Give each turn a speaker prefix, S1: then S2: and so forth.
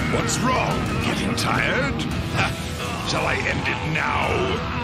S1: What's wrong? Getting tired? Shall I end it now?